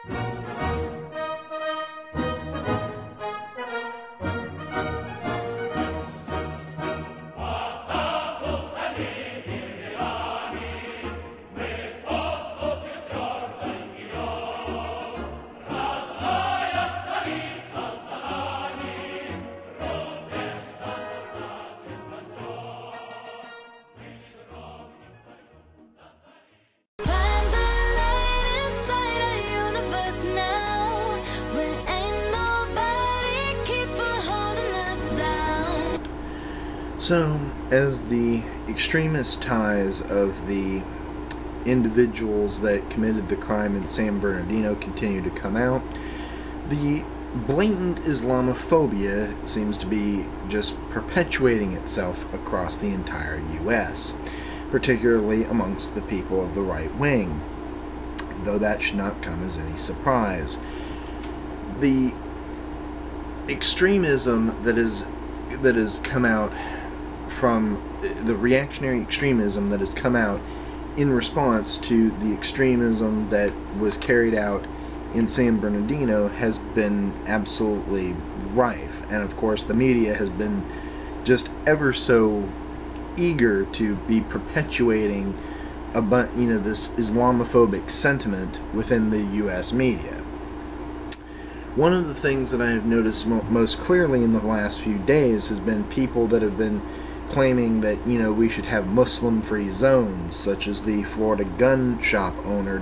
So, as the extremist ties of the individuals that committed the crime in San Bernardino continue to come out, the blatant Islamophobia seems to be just perpetuating itself across the entire U.S., particularly amongst the people of the right wing, though that should not come as any surprise. The extremism that has come out from the reactionary extremism that has come out in response to the extremism that was carried out in San Bernardino has been absolutely rife. And of course the media has been just ever so eager to be perpetuating this Islamophobic sentiment within the U.S. media. One of the things that I have noticed most clearly in the last few days has been people that have been claiming that, we should have Muslim-free zones, such as the Florida gun shop owner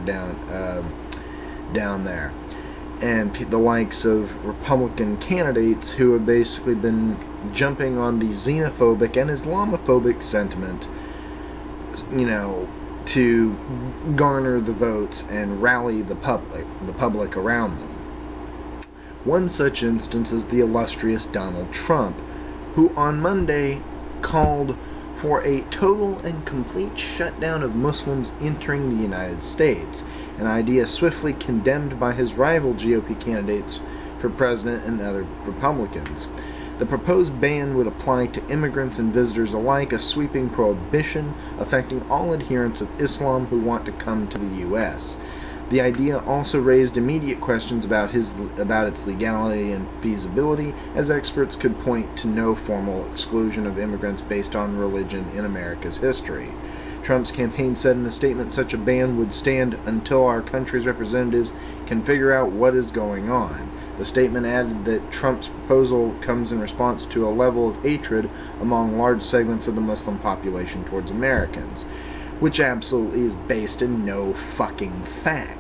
down there, and the likes of Republican candidates who have basically been jumping on the xenophobic and Islamophobic sentiment, to garner the votes and rally the public around them. One such instance is the illustrious Donald Trump, who on Monday called for a total and complete shutdown of Muslims entering the United States, an idea swiftly condemned by his rival GOP candidates for president and other Republicans. The proposed ban would apply to immigrants and visitors alike, a sweeping prohibition affecting all adherents of Islam who want to come to the U.S. The idea also raised immediate questions about its legality and feasibility, as experts could point to no formal exclusion of immigrants based on religion in America's history. Trump's campaign said in a statement such a ban would stand until our country's representatives can figure out what is going on. The statement added that Trump's proposal comes in response to a level of hatred among large segments of the Muslim population towards Americans, which absolutely is based in no fucking fact.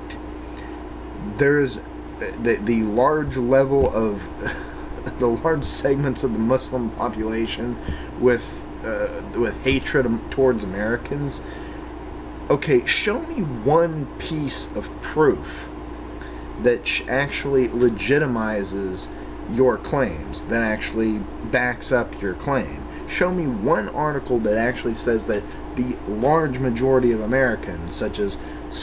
There is the large level of the large segments of the Muslim population with hatred towards Americans. Okay, show me one piece of proof that actually legitimizes your claims, that actually backs up your claim. Show me one article that actually says that the large majority of Americans, such as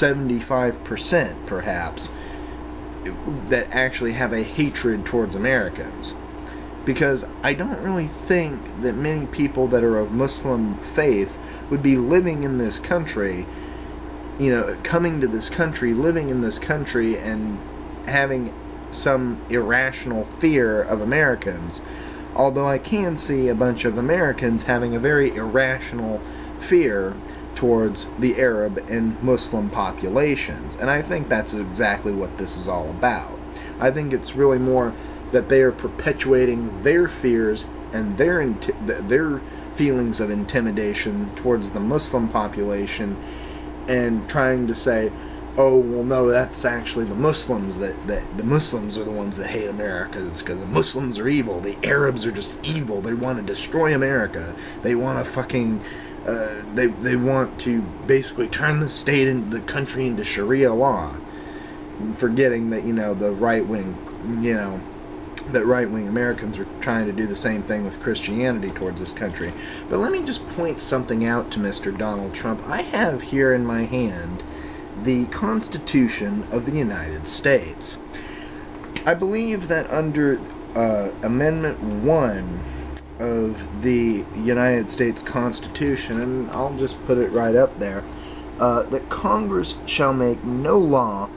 75% perhaps, that actually have a hatred towards Americans. Because I don't really think that many people that are of Muslim faith would be living in this country, coming to this country, living in this country, and having some irrational fear of Americans. Although I can see a bunch of Americans having a very irrational fear towards the Arab and Muslim populations. And I think that's exactly what this is all about. I think it's really more that they are perpetuating their fears and their feelings of intimidation towards the Muslim population, and trying to say, oh, well, no, that's actually the Muslims, that the Muslims are the ones that hate America, because the Muslims are evil, the Arabs are just evil, they want to destroy America, they want to fucking, they want to basically turn the country into Sharia law, forgetting that, the right-wing, that right-wing Americans are trying to do the same thing with Christianity towards this country. But let me just point something out to Mr. Donald Trump. I have here in my hand the Constitution of the United States. I believe that under Amendment 1 of the United States Constitution, and I'll just put it right up there, that Congress shall make no law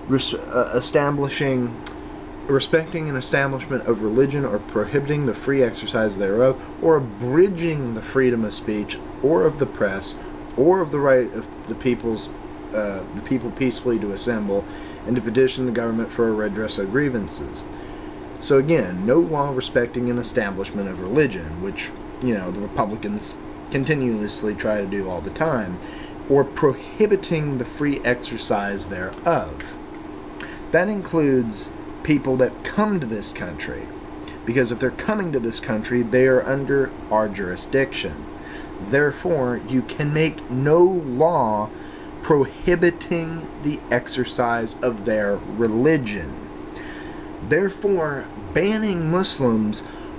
respecting an establishment of religion or prohibiting the free exercise thereof, or abridging the freedom of speech or of the press, or of the right of the people peacefully to assemble and to petition the government for a redress of grievances. So again, no law respecting an establishment of religion, which, the Republicans continuously try to do all the time, or prohibiting the free exercise thereof. That includes people that come to this country, because if they're coming to this country, they are under our jurisdiction. Therefore, you can make no law prohibiting the exercise of their religion. Therefore, banning Muslims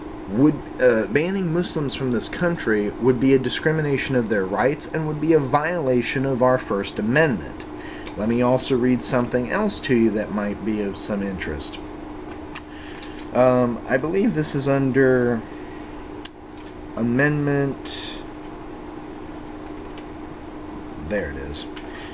from this country would be a discrimination of their rights and would be a violation of our First Amendment. Let me also read something else to you that might be of some interest. I believe this is under Amendment. There it is.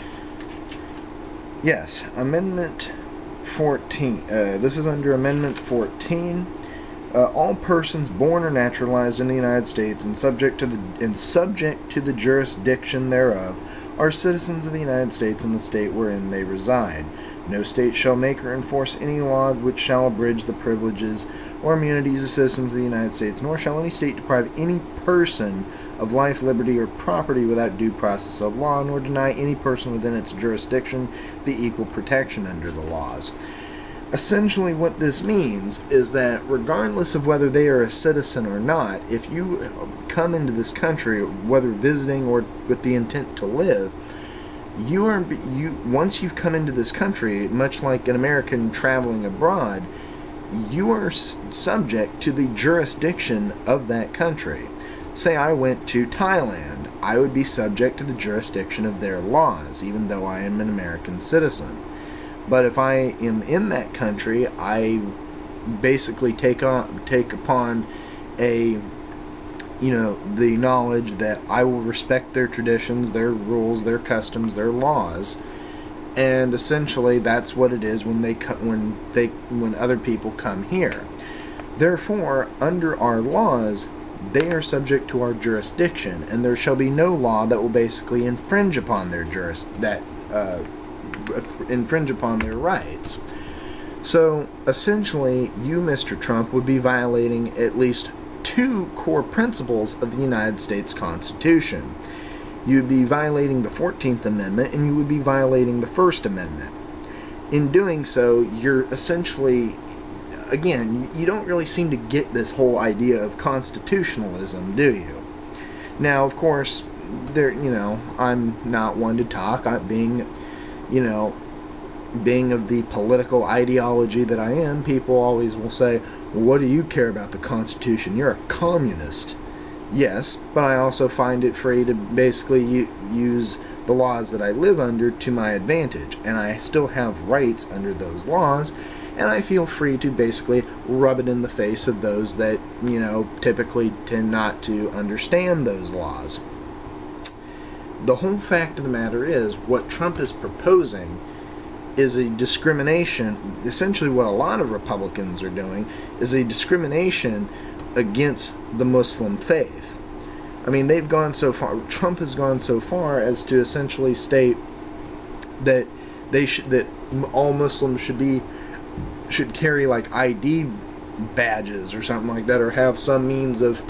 Yes, Amendment 14. This is under Amendment 14. All persons born or naturalized in the United States and subject to the jurisdiction thereof are citizens of the United States and the state wherein they reside. No state shall make or enforce any law which shall abridge the privileges or immunities of citizens of the United States, nor shall any state deprive any person of life, liberty, or property without due process of law, nor deny any person within its jurisdiction the equal protection under the laws. Essentially what this means is that regardless of whether they are a citizen or not, if you come into this country, whether visiting or with the intent to live, once you've come into this country, much like an American traveling abroad, you are subject to the jurisdiction of that country. Say I went to Thailand, I would be subject to the jurisdiction of their laws, even though I am an American citizen. But if I am in that country, I basically take upon the knowledge that I will respect their traditions, their rules, their customs, their laws, and essentially that's what it is when other people come here. Therefore, under our laws, they are subject to our jurisdiction, and there shall be no law that will basically infringe upon their rights. So, essentially, you, Mr. Trump, would be violating at least two core principles of the United States Constitution. You would be violating the 14th Amendment, and you would be violating the First Amendment. In doing so, you're essentially, again, you don't really seem to get this whole idea of constitutionalism, do you? Now, of course, I'm not one to talk. Being of the political ideology that I am, people always will say, well, what do you care about the Constitution? You're a communist. Yes, but I also find it free to basically use the laws that I live under to my advantage, and I still have rights under those laws, and I feel free to basically rub it in the face of those that, typically tend not to understand those laws. The whole fact of the matter is, what Trump is proposing is a discrimination. Essentially what a lot of Republicans are doing is a discrimination against the Muslim faith. I mean, they've gone so far, Trump has gone so far as to essentially state that that all Muslims should carry like ID badges or something like that, or have some means of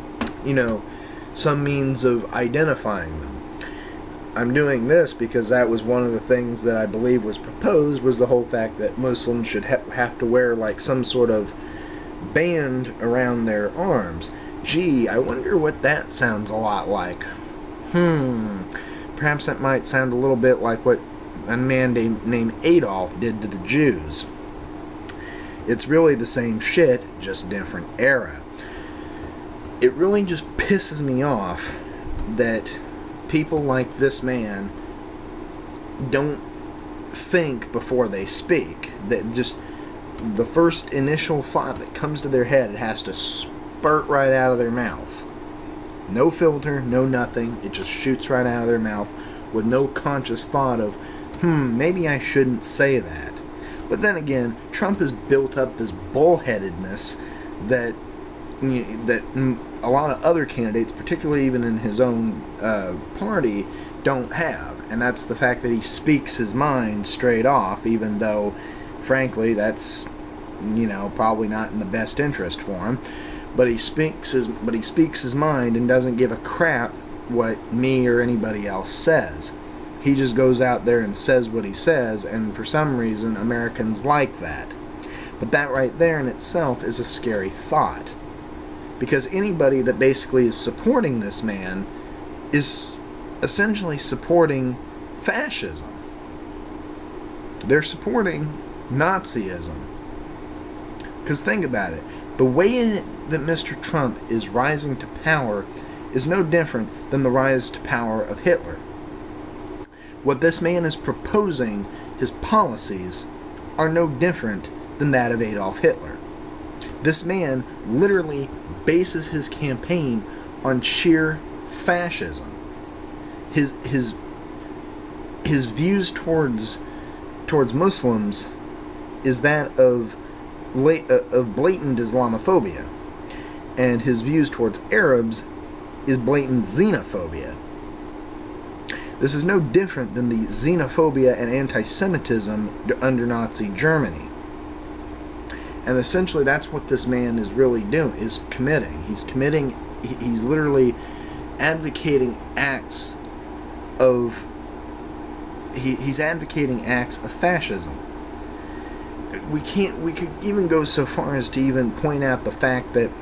identifying them. I'm doing this because that was one of the things that I believe was proposed, was the whole fact that Muslims should have to wear like some sort of band around their arms. Gee, I wonder what that sounds a lot like. Perhaps that might sound a little bit like what a man named Adolf did to the Jews. It's really the same shit, just different era. It really just pisses me off that people like this man don't think before they speak. That just the first initial thought that comes to their head, it has to spurt right out of their mouth. No filter, no nothing. It just shoots right out of their mouth with no conscious thought of, maybe I shouldn't say that. But then again, Trump has built up this bullheadedness that a lot of other candidates, particularly even in his own party, don't have. And that's the fact that he speaks his mind straight off, even though, frankly, that's, probably not in the best interest for him. But he speaks his mind and doesn't give a crap what me or anybody else says. He just goes out there and says what he says, and for some reason, Americans like that. But that right there in itself is a scary thought. Because anybody that basically is supporting this man is essentially supporting fascism. They're supporting Nazism. Because think about it. The way that Mr. Trump is rising to power is no different than the rise to power of Hitler. What this man is proposing, his policies, are no different than that of Adolf Hitler. This man literally bases his campaign on sheer fascism. His views towards Muslims is that of blatant Islamophobia, and his views towards Arabs is blatant xenophobia. This is no different than the xenophobia and anti-Semitism under Nazi Germany. And essentially that's what this man is really doing, is committing. He's literally advocating acts of, he's advocating acts of fascism. We could even go so far as to even point out the fact that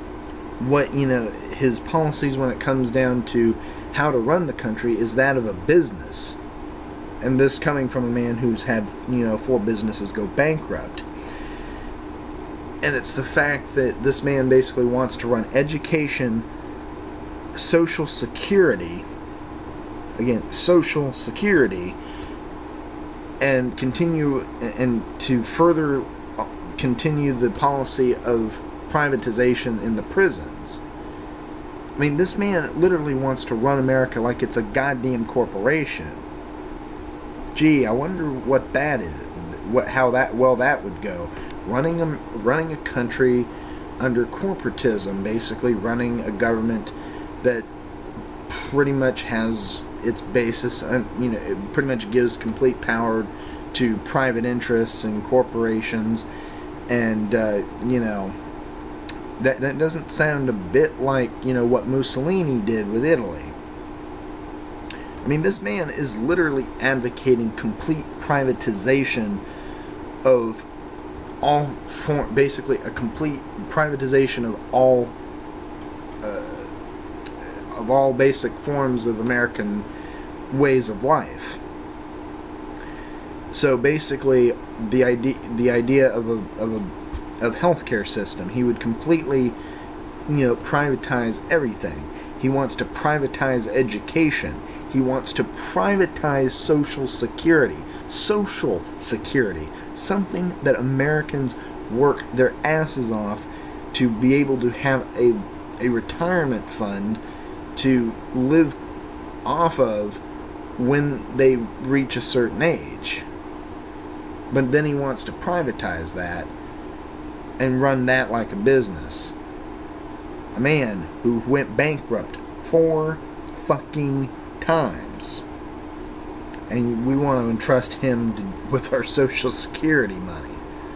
his policies when it comes down to how to run the country is that of a business. And this coming from a man who's had, 4 businesses go bankrupt. And it's the fact that this man basically wants to run education, Social Security, and to further continue the policy of privatization in the prisons. I mean, this man literally wants to run America like it's a goddamn corporation. Gee, I wonder what that is. How that would go. Running a country under corporatism, basically running a government that pretty much has its basis, it pretty much gives complete power to private interests and corporations, and that doesn't sound a bit like what Mussolini did with Italy. I mean, this man is literally advocating complete privatization of basically a complete privatization of all basic forms of American ways of life. So basically, the idea of healthcare system, he would completely, privatize everything. He wants to privatize education. He wants to privatize Social Security. Social Security. Something that Americans work their asses off to be able to have a retirement fund to live off of when they reach a certain age. But then he wants to privatize that and run that like a business. A man who went bankrupt 4 fucking times. And we want to entrust him with our Social Security money.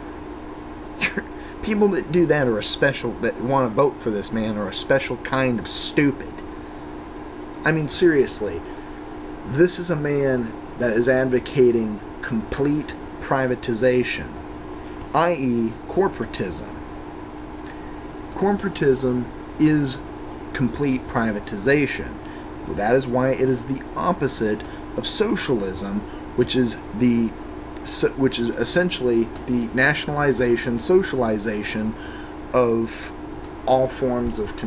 People that do that that want to vote for this man are a special kind of stupid. I mean, seriously, this is a man that is advocating complete privatization, i.e. corporatism. Corporatism is complete privatization. Well, that is why it is the opposite of socialism, which is essentially the nationalization, socialization of all forms of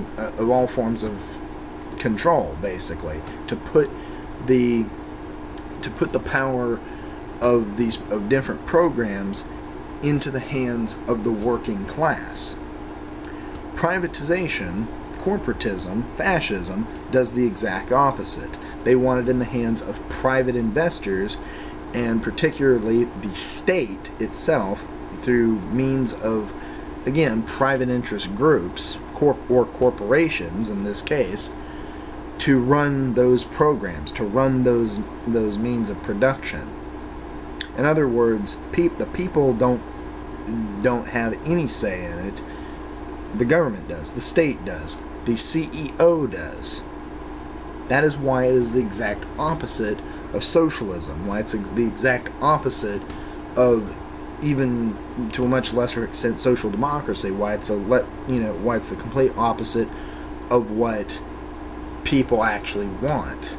control, basically, to put the power of different programs into the hands of the working class. Privatization, corporatism, fascism does the exact opposite. They want it in the hands of private investors and particularly the state itself, through means of, again, private interest groups, or corporations in this case, to run those programs, to run those means of production. In other words, the people don't have any say in it. The government does. The state does. The CEO does. That is why it is the exact opposite of socialism. Why it's the exact opposite of, even to a much lesser extent, social democracy. Why it's why it's the complete opposite of what people actually want.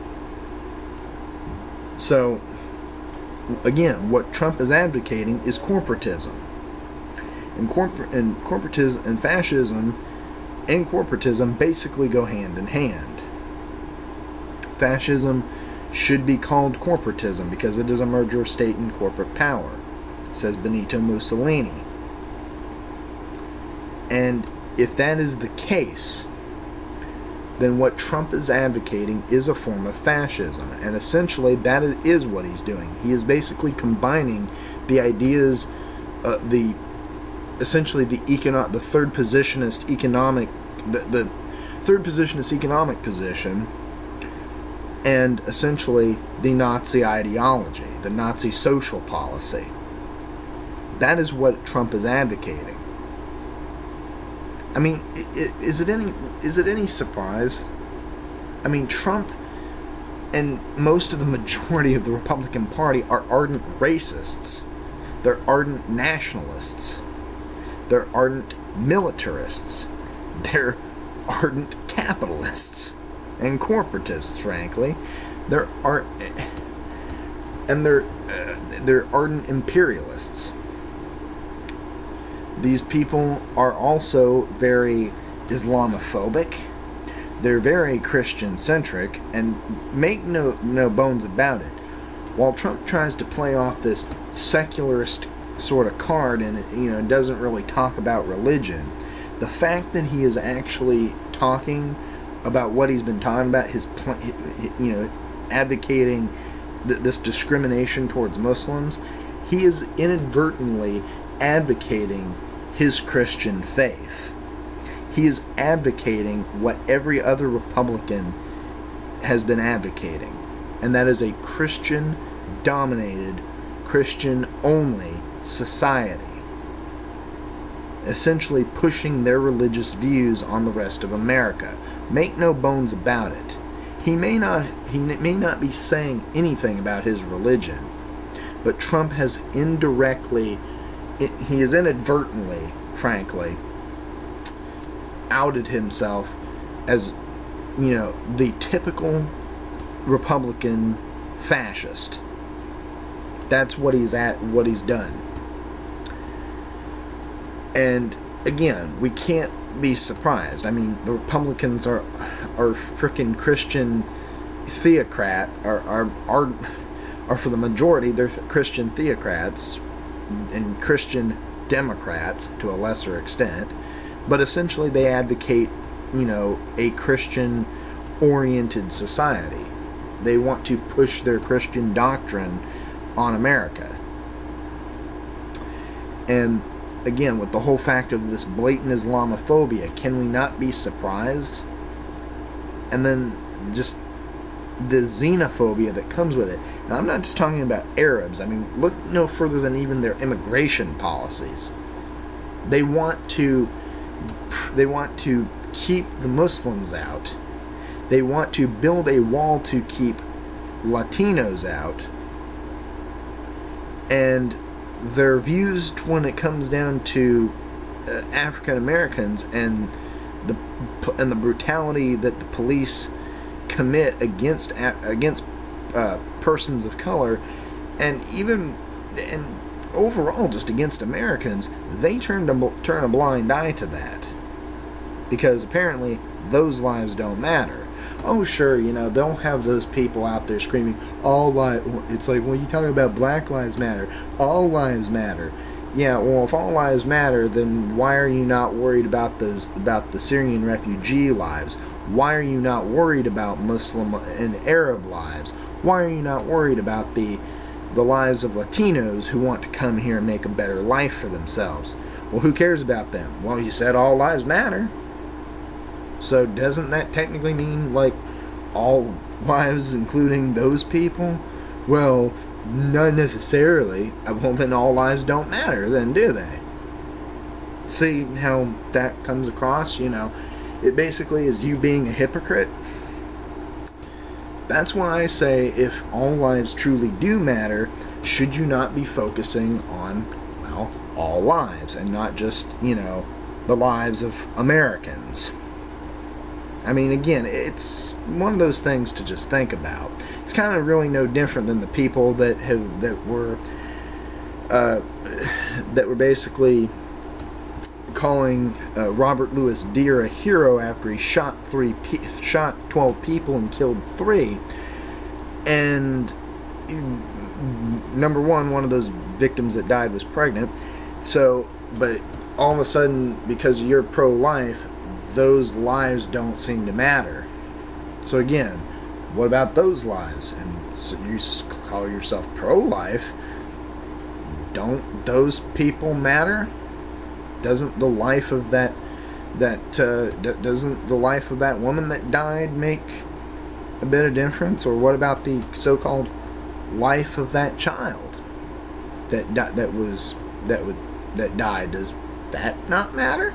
So, again, what Trump is advocating is corporatism. And corporatism and fascism and corporatism basically go hand in hand. Fascism should be called corporatism because it is a merger of state and corporate power, says Benito Mussolini. And if that is the case, then what Trump is advocating is a form of fascism. And essentially that is what he's doing. He is basically combining the ideas, the third positionist economic position, and essentially the Nazi ideology, the Nazi social policy. That is what Trump is advocating. I mean, is it any surprise? I mean, Trump and most of the majority of the Republican Party are ardent racists. They're ardent nationalists. They're ardent militarists. They're ardent capitalists and corporatists, frankly. They're ardent imperialists. These people are also very Islamophobic. They're very Christian-centric, and make no bones about it. While Trump tries to play off this secularist sort of card and doesn't really talk about religion, the fact that he is actually talking about what he's been talking about, advocating this discrimination towards Muslims, he is inadvertently advocating his Christian faith. He is advocating what every other Republican has been advocating, and that is a Christian-dominated, Christian-only society, essentially pushing their religious views on the rest of America. Make no bones about it. He may not be saying anything about his religion, but Trump has inadvertently, frankly, outed himself as, the typical Republican fascist. That's what he's done. And again, we can't be surprised. I mean, the Republicans are frickin' Christian theocrat, are for the majority, they're Christian theocrats and Christian Democrats to a lesser extent, but essentially they advocate, a Christian-oriented society. They want to push their Christian doctrine on America. And again, with the whole fact of this blatant Islamophobia, can we not be surprised? And then just the xenophobia that comes with it. And I'm not just talking about Arabs. I mean, look no further than even their immigration policies. They want to keep the Muslims out. They want to build a wall to keep Latinos out. And their views when it comes down to African Americans and the brutality that the police commit against persons of color, and overall just against Americans, they turn a blind eye to that, because apparently those lives don't matter. Oh, sure, they'll have those people out there screaming, all lives. It's like, well, you're talking about Black Lives Matter. All lives matter. Yeah, well, if all lives matter, then why are you not worried about the Syrian refugee lives? Why are you not worried about Muslim and Arab lives? Why are you not worried about the the lives of Latinos who want to come here and make a better life for themselves. Well, who cares about them? Well, you said all lives matter. So doesn't that technically mean, like, all lives, including those people? Well, not necessarily. Well, then all lives don't matter, then, do they? See how that comes across? You know, it basically is you being a hypocrite. That's why I say, if all lives truly do matter, should you not be focusing on, well, all lives, and not just, you know, the lives of Americans? I mean, again, it's one of those things to just think about. It's kind of really no different than the people that were basically calling Robert Louis Deere a hero after he shot 12 people and killed 3. And number one of those victims that died was pregnant. So, but all of a sudden, because you're pro-life, those lives don't seem to matter. So again, what about those lives? And so you call yourself pro-life. Don't those people matter? Doesn't the life of that doesn't the life of that woman that died make a bit of difference? Or what about the so-called life of that child that died? Does that not matter?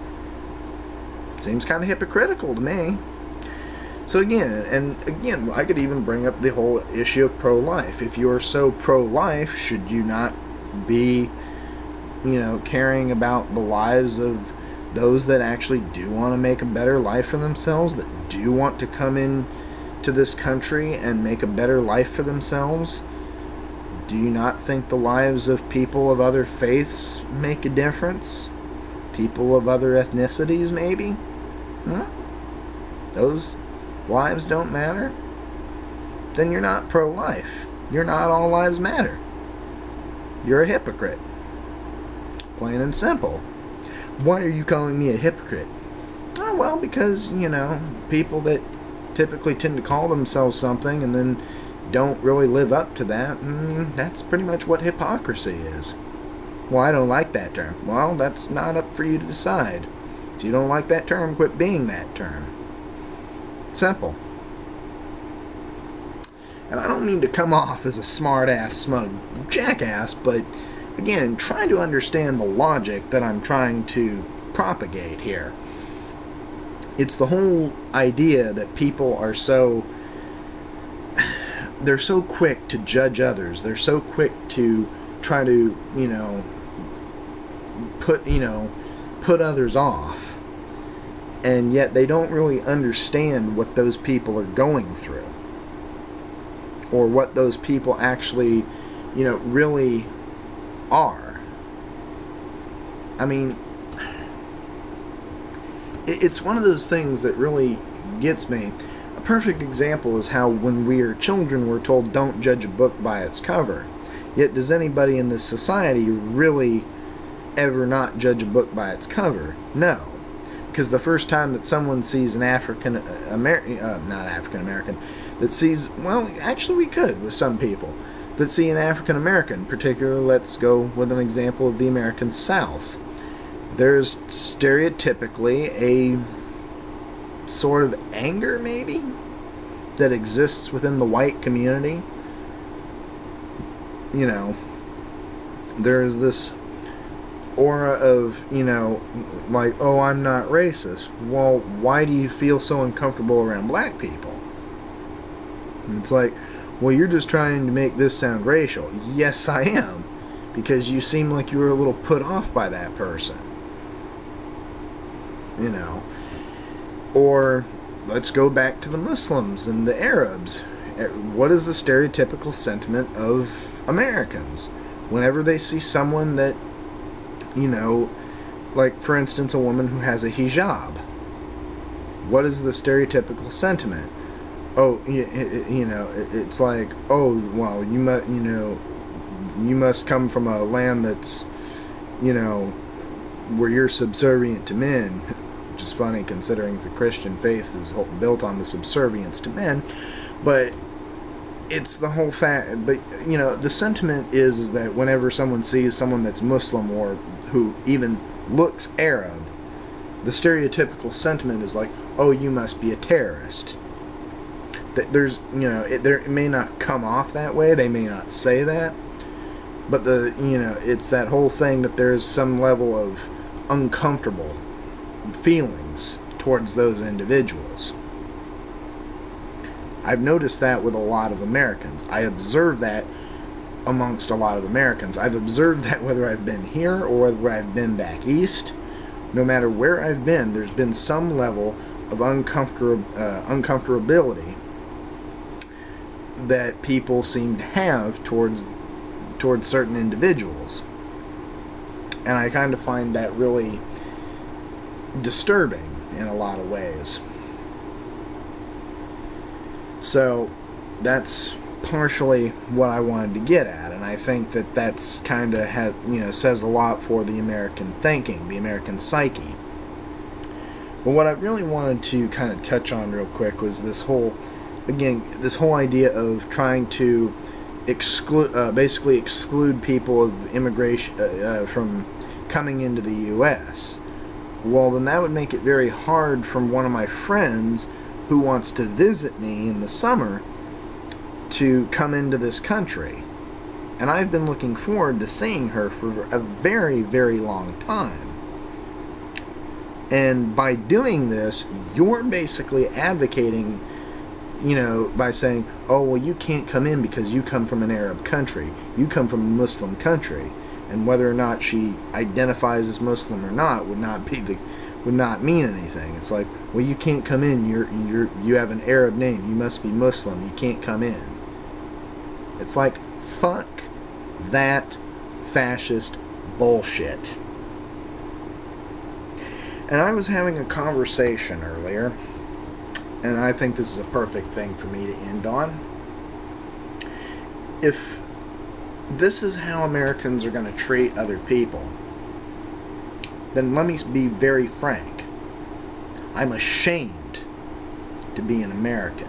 Seems kind of hypocritical to me. So again, I could even bring up the whole issue of pro-life. If you're so pro-life, should you not be, you know, caring about the lives of those that actually do want to make a better life for themselves, that do want to come in to this country and make a better life for themselves? Do you not think the lives of people of other faiths make a difference? People of other ethnicities, maybe? Those lives don't matter? Then you're not pro-life. You're not all lives matter. You're a hypocrite. Plain and simple. Why are you calling me a hypocrite? Oh, well, because, you know, people that typically tend to call themselves something and then don't really live up to that, that's pretty much what hypocrisy is. Well, I don't like that term. Well, that's not up for you to decide. If you don't like that term, quit being that term. Simple. And I don't mean to come off as a smart-ass, smug jackass, but again, try to understand the logic that I'm trying to propagate here. It's the whole idea that people are they're so quick to judge others. They're so quick to try to, you know, put others off. And yet they don't really understand what those people are going through. Or what those people actually, you know, really are. I mean, it's one of those things that really gets me. A perfect example is how when we are children we're told don't judge a book by its cover. Yet does anybody in this society really ever not judge a book by its cover? No. Because the first time that someone sees an African-American, that sees, well, actually we could with some people, that see an African-American, particularly, let's go with an example of the American South. There's stereotypically a sort of anger, maybe, that exists within the white community. You know, there's this aura of, you know, like, oh, I'm not racist. Well, why do you feel so uncomfortable around black people? And it's like, well, you're just trying to make this sound racial. Yes, I am. Because you seem like you were a little put off by that person. You know. Or, let's go back to the Muslims and the Arabs. What is the stereotypical sentiment of Americans? Whenever they see someone that, you know, like, for instance, a woman who has a hijab. What is the stereotypical sentiment? Oh, you know, it's like, oh, well, you must come from a land that's, you know, where you're subservient to men. Which is funny considering the Christian faith is built on the subservience to men. But it's the whole fact, but you know, the sentiment is that whenever someone sees someone that's Muslim or who even looks Arab, the stereotypical sentiment is like, oh, you must be a terrorist. That there's, you know, it may not come off that way, they may not say that, but you know, it's that whole thing that there's some level of uncomfortable feelings towards those individuals. I've noticed that with a lot of Americans. I observe that amongst a lot of Americans. I've observed that whether I've been here or whether I've been back east. No matter where I've been, there's been some level of uncomfortability that people seem to have towards certain individuals. And I kind of find that really disturbing in a lot of ways. So that's partially what I wanted to get at, and I think that that's kind of says a lot for the American thinking, the American psyche. But what I really wanted to kind of touch on real quick was this whole idea of trying to basically exclude people of immigration from coming into the U.S. Well, then that would make it very hard for one of my friends who wants to visit me in the summer to come into this country. And I've been looking forward to seeing her for a very, very long time. And by doing this, you're basically advocating, you know, by saying, oh, well, you can't come in because you come from an Arab country. You come from a Muslim country. And whether or not she identifies as Muslim or not would not mean anything. It's like, well, you can't come in. You have an Arab name. You must be Muslim. You can't come in. It's like, fuck that fascist bullshit. And I was having a conversation earlier, and I think this is a perfect thing for me to end on. If this is how Americans are going to treat other people, then let me be very frank. I'm ashamed to be an American.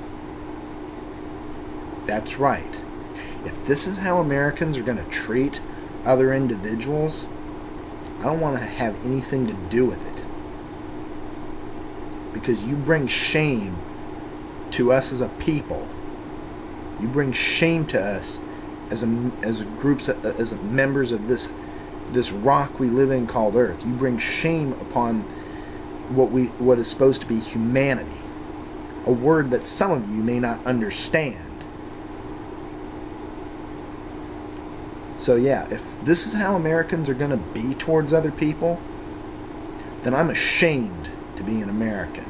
That's right. If this is how Americans are going to treat other individuals, I don't want to have anything to do with it. Because you bring shame to us as a people. You bring shame to us as groups, as members of this rock we live in called Earth. You bring shame upon what is supposed to be humanity. A word that some of you may not understand. So yeah, if this is how Americans are going to be towards other people, then I'm ashamed to be an American.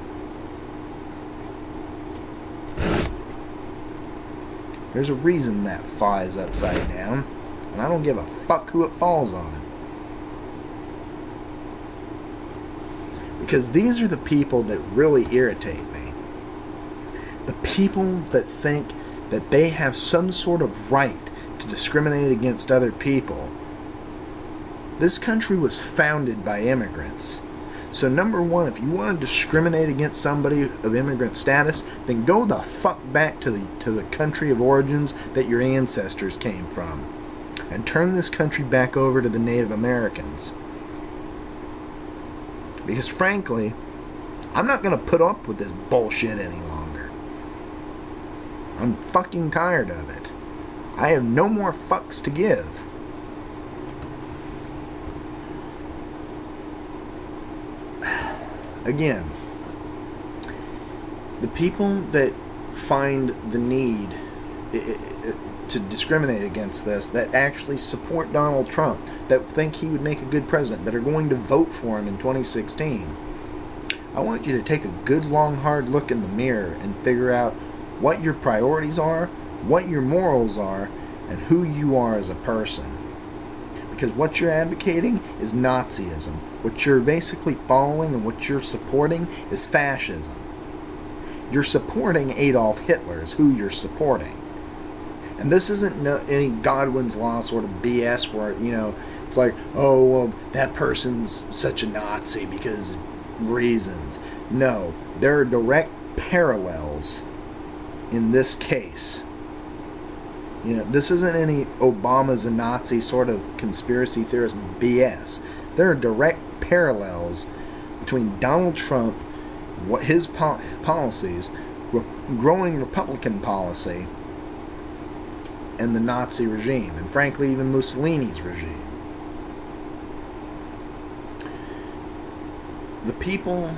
There's a reason that flies upside down, and I don't give a fuck who it falls on. Because these are the people that really irritate me. The people that think that they have some sort of right to discriminate against other people. This country was founded by immigrants. So number one, if you want to discriminate against somebody of immigrant status, then go the fuck back to the country of origins that your ancestors came from. And turn this country back over to the Native Americans. Because frankly, I'm not going to put up with this bullshit any longer. I'm fucking tired of it. I have no more fucks to give. Again, the people that find the need to discriminate against this, that actually support Donald Trump, that think he would make a good president, that are going to vote for him in 2016, I want you to take a good, long, hard look in the mirror and figure out what your priorities are, what your morals are, and who you are as a person. Because what you're advocating is Nazism. What you're basically following and what you're supporting is fascism. You're supporting Adolf Hitler is who you're supporting. And this isn't any Godwin's Law sort of BS where, you know, it's like, oh, well, that person's such a Nazi because reasons. No, there are direct parallels in this case. You know, this isn't any Obama's a Nazi sort of conspiracy theorist BS. There are direct parallels between Donald Trump, what his policies, growing Republican policy, and the Nazi regime, and frankly even Mussolini's regime. The people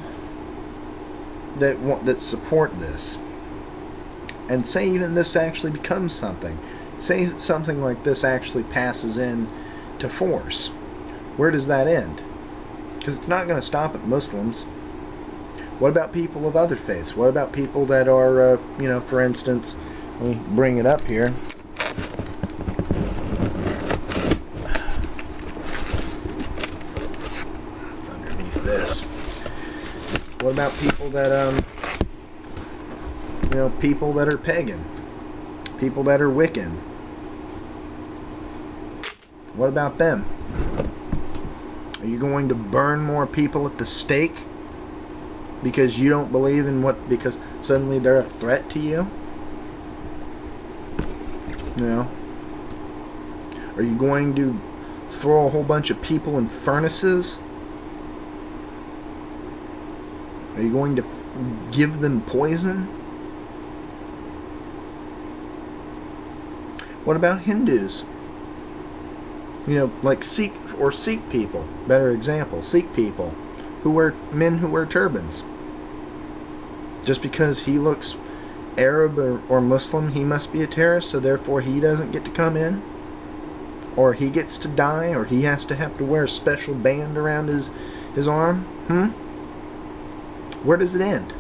that support this, and say even this actually becomes something, say something like this actually passes into force, where does that end? Because it's not going to stop at Muslims. What about people of other faiths? What about people that are, you know, for instance, let me bring it up here. It's underneath this. What about people that, you know, people that are pagan? People that are Wiccan? What about them? Are you going to burn more people at the stake because you don't believe in what, because suddenly they're a threat to you? You know? Are you going to throw a whole bunch of people in furnaces? Are you going to give them poison? What about Hindus? You know, like Sikh people. Better example, Sikh people who wear men who wear turbans. Just because he looks Arab or Muslim, he must be a terrorist, so therefore he doesn't get to come in? Or he gets to die, or he has to wear a special band around his arm? Where does it end?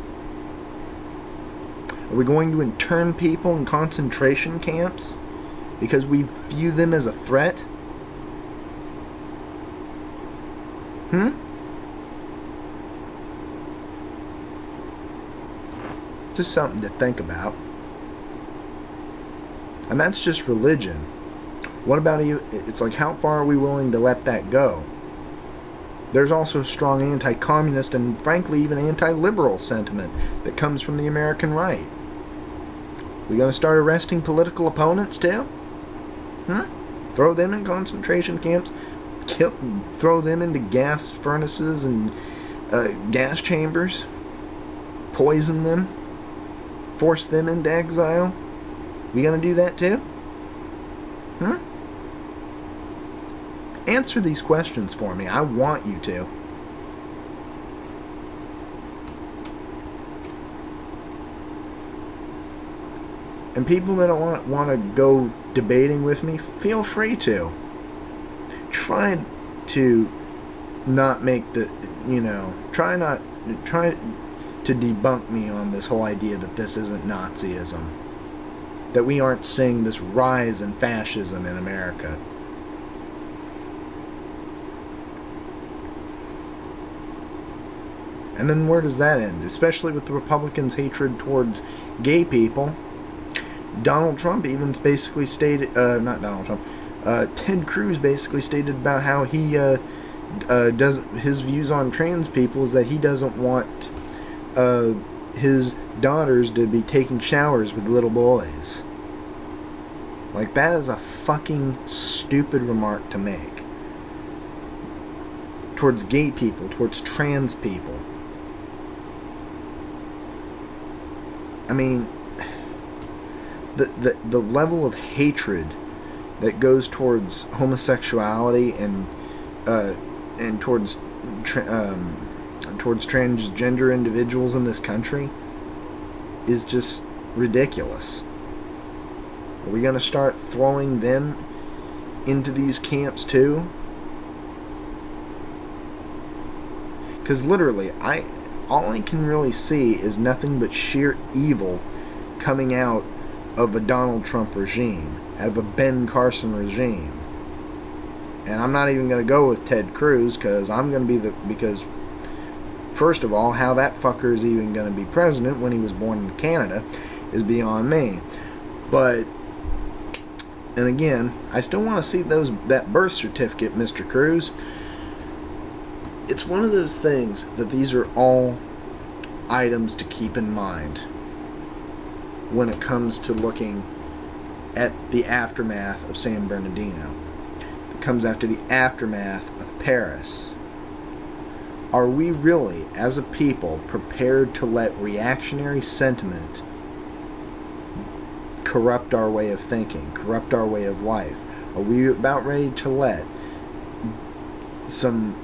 Are we going to intern people in concentration camps because we view them as a threat? Just something to think about. And that's just religion. What about you? It's like, how far are we willing to let that go? There's also strong anti-communist and frankly even anti-liberal sentiment that comes from the American right. We gonna start arresting political opponents too? Throw them in concentration camps, throw them into gas furnaces and gas chambers, poison them, force them into exile? We gonna do that too? Answer these questions for me. I want you to. And people that don't want to go debating with me, feel free to. Try to not make the, you know, try to debunk me on this whole idea that this isn't Nazism. That we aren't seeing this rise in fascism in America. And then where does that end? Especially with the Republicans' hatred towards gay people. Donald Trump even basically stated, not Donald Trump, Ted Cruz basically stated about how he his views on trans people is that he doesn't want his daughters to be taking showers with little boys. Like, that is a fucking stupid remark to make. Towards gay people, towards trans people. I mean, the level of hatred that goes towards homosexuality and towards transgender individuals in this country is just ridiculous. Are we going to start throwing them into these camps too? Because literally, all I can really see is nothing but sheer evil coming out of a Donald Trump regime, of a Ben Carson regime. And I'm not even going to go with Ted Cruz, because I'm going to be because first of all, how that fucker is even going to be president when he was born in Canada is beyond me. But, and again, I still want to see that birth certificate, Mr. Cruz. It's one of those things that these are all items to keep in mind when it comes to looking at the aftermath of San Bernardino. It comes after the aftermath of Paris. Are we really, as a people, prepared to let reactionary sentiment corrupt our way of thinking, corrupt our way of life? Are we about ready to let some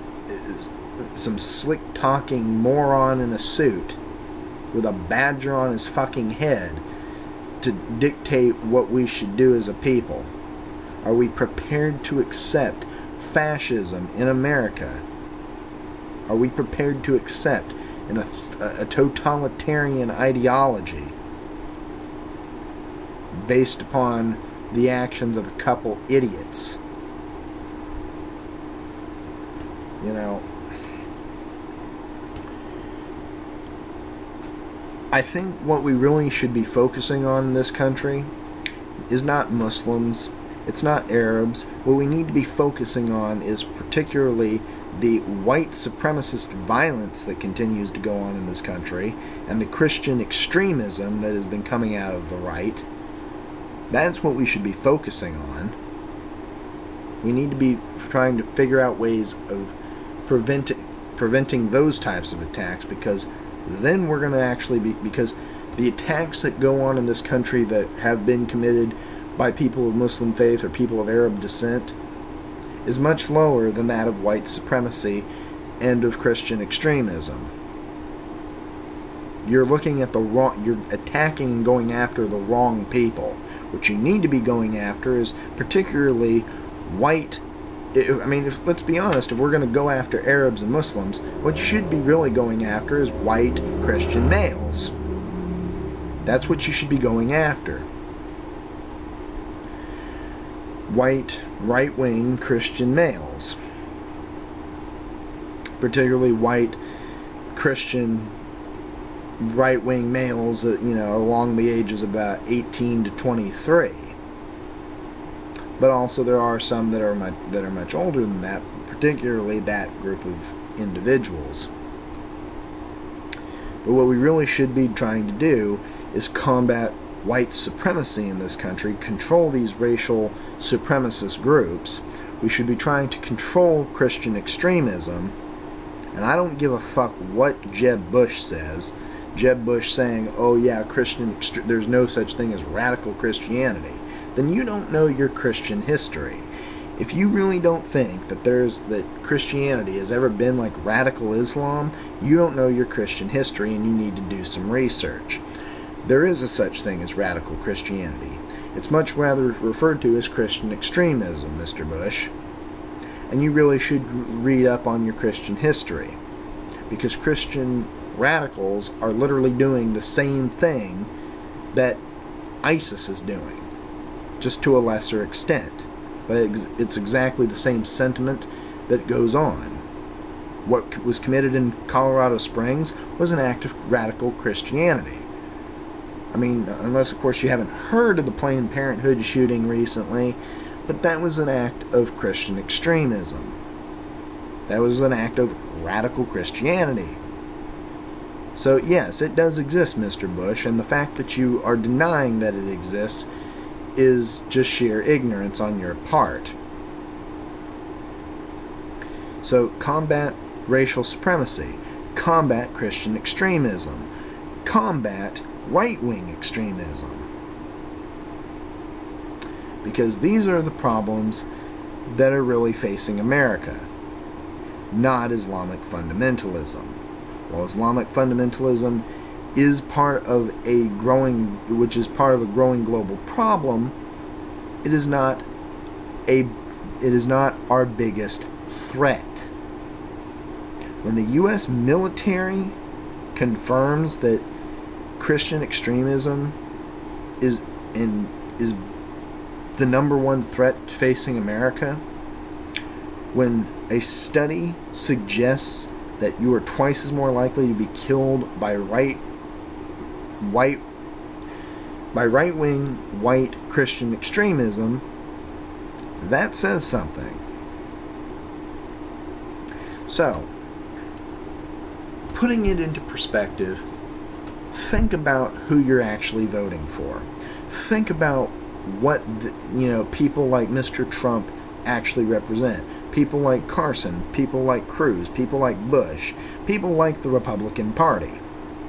slick-talking moron in a suit with a badger on his fucking head to dictate what we should do as a people? Are we prepared to accept fascism in America? Are we prepared to accept a totalitarian ideology based upon the actions of a couple idiots? You know, I think what we really should be focusing on in this country is not Muslims, it's not Arabs. What we need to be focusing on is particularly the white supremacist violence that continues to go on in this country and the Christian extremism that has been coming out of the right. That's what we should be focusing on. We need to be trying to figure out ways of preventing those types of attacks, because then we're going to actually be, because the attacks that go on in this country that have been committed by people of Muslim faith or people of Arab descent is much lower than that of white supremacy and of Christian extremism. You're looking at the wrong, you're attacking and going after the wrong people. What you need to be going after is particularly white. I mean, let's be honest, if we're going to go after Arabs and Muslims, what you should be really going after is white Christian males. That's what you should be going after. White, right-wing Christian males. Particularly white Christian right-wing males, along the ages of about 18 to 23. But also there are some that are much older than that, particularly that group of individuals. But what we really should be trying to do is combat white supremacy in this country, control these racial supremacist groups. We should be trying to control Christian extremism. And I don't give a fuck what Jeb Bush says. Jeb Bush saying, oh yeah, there's no such thing as radical Christianity. Then you don't know your Christian history. If you really don't think that Christianity has ever been like radical Islam, you don't know your Christian history and you need to do some research. There is a such thing as radical Christianity. It's much rather referred to as Christian extremism, Mr. Bush. And you really should read up on your Christian history, because Christian radicals are literally doing the same thing that ISIS is doing, just to a lesser extent. But it's exactly the same sentiment that goes on. What was committed in Colorado Springs was an act of radical Christianity. I mean, unless of course you haven't heard of the Planned Parenthood shooting recently, but that was an act of Christian extremism. That was an act of radical Christianity. So yes, it does exist, Mr. Bush, and the fact that you are denying that it exists is just sheer ignorance on your part. So combat racial supremacy, combat Christian extremism, combat right-wing extremism. Because these are the problems that are really facing America, not Islamic fundamentalism. While Islamic fundamentalism is part of a growing global problem, it is not our biggest threat. When the U.S. military confirms that Christian extremism is the number one threat facing America, when a study suggests that you are twice as more likely to be killed by right-wing white Christian extremism, that says something. So, putting it into perspective, think about who you're actually voting for. Think about what people like Mr. Trump actually represent. People like Carson, people like Cruz, people like Bush, people like the Republican Party.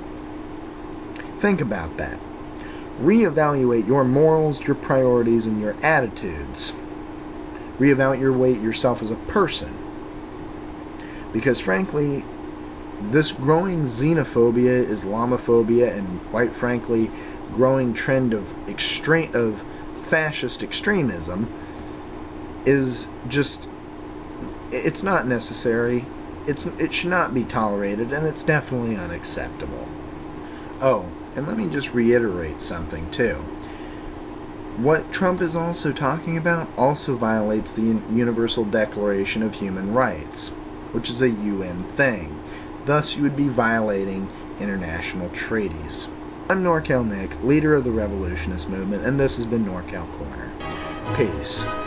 Think about that. Reevaluate your morals, your priorities, and your attitudes. Reevaluate yourself as a person. Because frankly, this growing xenophobia, Islamophobia, and quite frankly, growing trend of fascist extremism is just, it's not necessary, it should not be tolerated, and it's definitely unacceptable. Oh, and let me just reiterate something too. What Trump is also talking about also violates the Universal Declaration of Human Rights, which is a UN thing. Thus, you would be violating international treaties. I'm NorCal Nick, leader of the revolutionist movement, and this has been NorCal Corner. Peace.